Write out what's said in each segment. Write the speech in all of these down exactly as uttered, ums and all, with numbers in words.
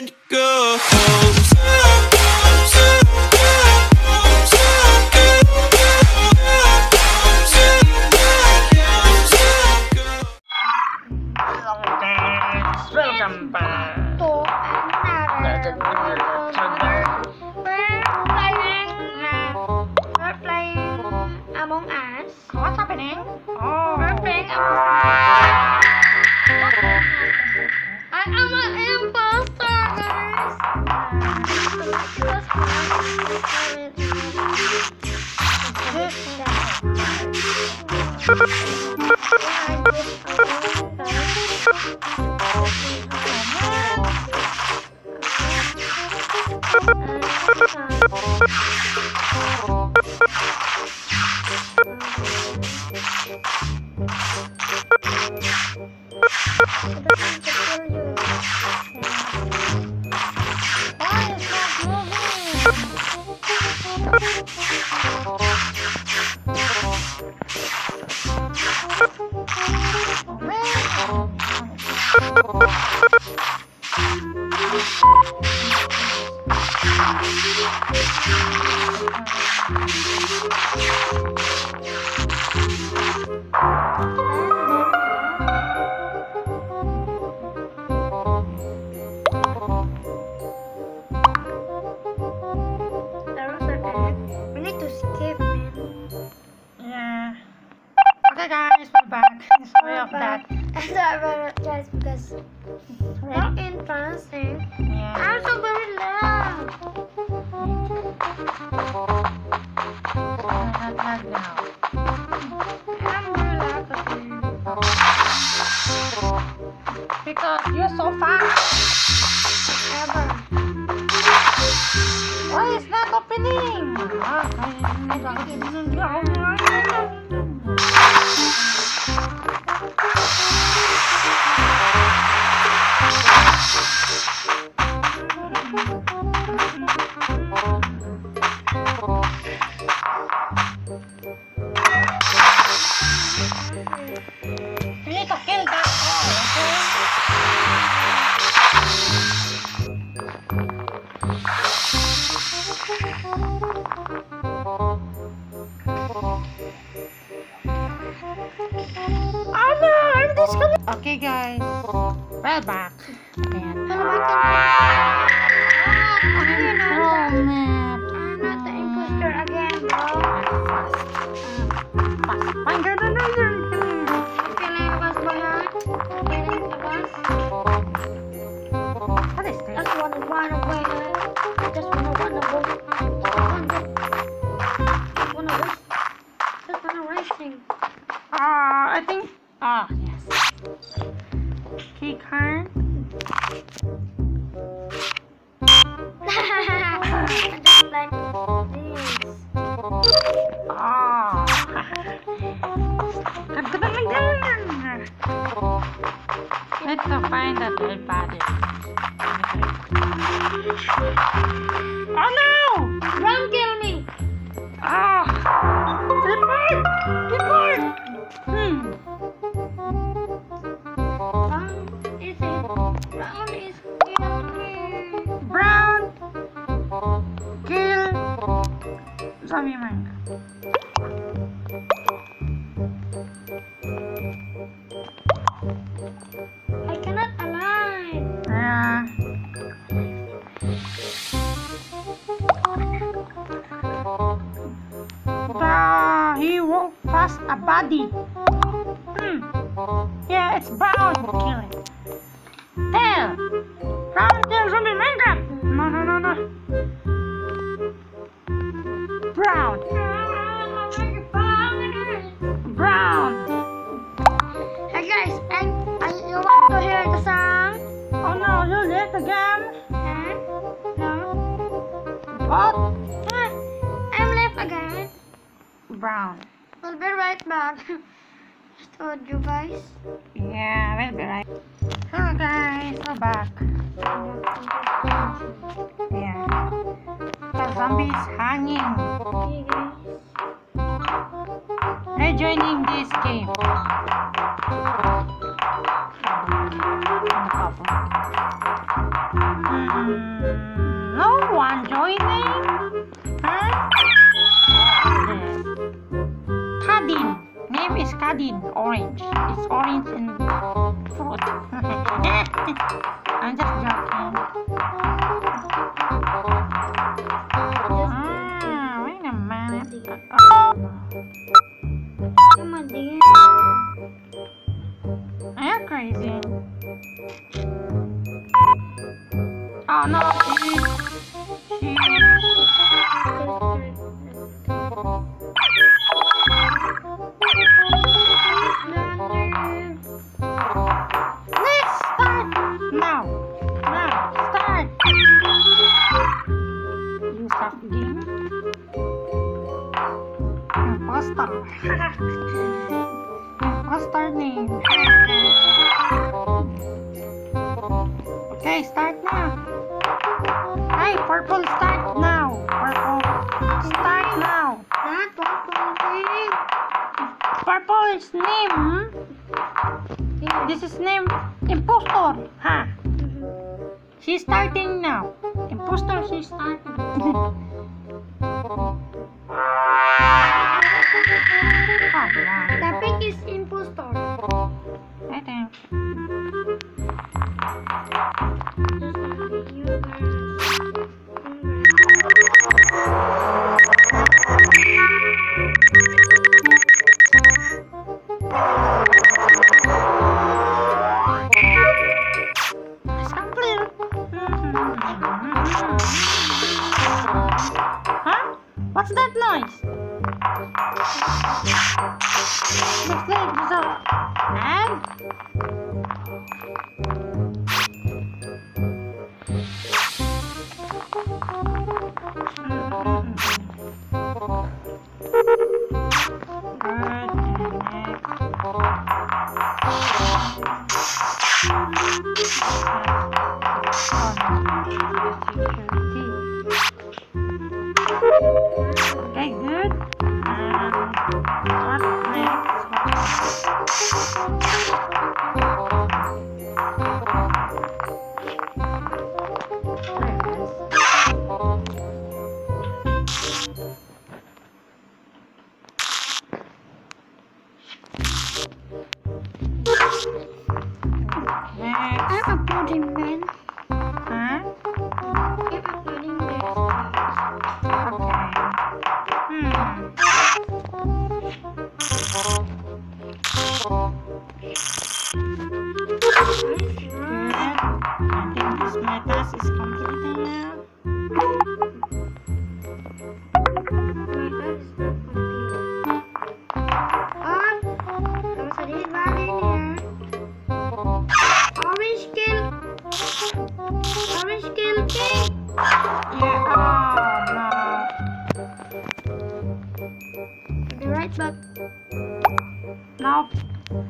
when you go. Welcome back to another We're playing uh, We're playing Among Us. What's happening? Oh, We're playing Among Us. I am an imposter, guys. So like it was okay guys, we're back. Sorry of that. Sorry about that, guys, because we're in dancing. Yeah. I'm so very loud. Not loud now. I'm very loud again. Because you're so fast. Ever. Why is not opening? Ah, we need to kill that Oh no, I'm disconnected. okay guys, we're back. And Hello, back I'm again. from I'm not the imposter again, bro. Find her, no, no, no. Feeling was behind. Feeling the bus. What is this? Just wanna run away. I just wanna run away. Just wanna race. Just wanna racing. Ah, I think. Ah, yes. Key card. I just like this. Ah. I'm gonna make them. Let's go find that dead body. Oh no! Don't kill me. Ah! Report! Report! Hmm. Brown is it? Brown is guilty. Brown! Kill! Zombie man. I cannot align. Yeah. Ah, he walked past a body. Hmm. Yeah, it's Brown. Kill it. Tail! Brown tail zombie Minecraft! No, no, no, no. Brown! Brown! Hey guys, and uh, you want to hear the song? Oh no, you left again? Huh? No. What? Huh? I'm left again. Brown. We'll be right back. Just told you guys. Yeah, we'll be right. Hello guys, we're back. Yeah. The zombies hanging. Hey guys. They're joining this game. No problem. Mm-hmm. Aladdin, orange. It's orange and fruit. I'm just joking. Ah, wait a minute. Come on, dear. Are you crazy? Oh no, she, she. Let's start now. Now, start. You start game. Imposter. Imposter name. Okay, start now. Hey, purple, start now. Purple, start now. Not purple. Purple is name. Hmm? This is name impostor. Ha. She's starting now. Impostor, she's starting. Oh, wow. The pink is impostor. I think. It's complete. Huh? What's that noise? Looks like there's a ad. Okay, good. Um, what next? Next. I'm uploading, man. Huh? I'm uploading this. Good. I think this method is completed now. Orange kill. Orange kill pink. Yeah. Oh The right button. no. Nope.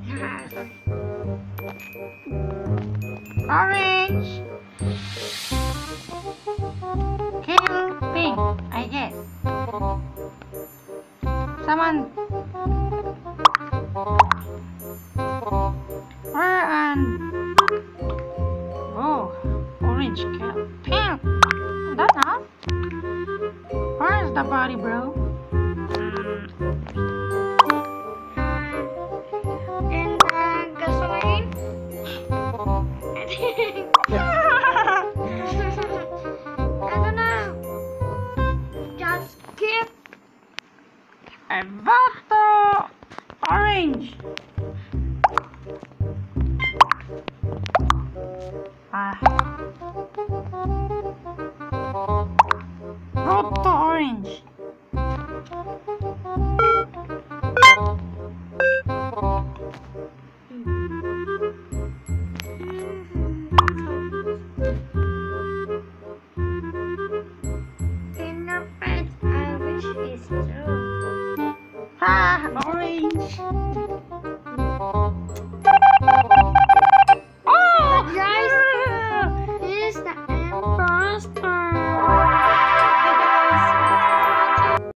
Orange. Kill pink, I guess. Someone. Where and oh, orange kill pink. Don't know. Where's the body, bro? And uh, gasoline. I think. I don't know. Just skip. I vote for orange. Ah. Vote for orange. In the page, I wish it's true. Ah, orange.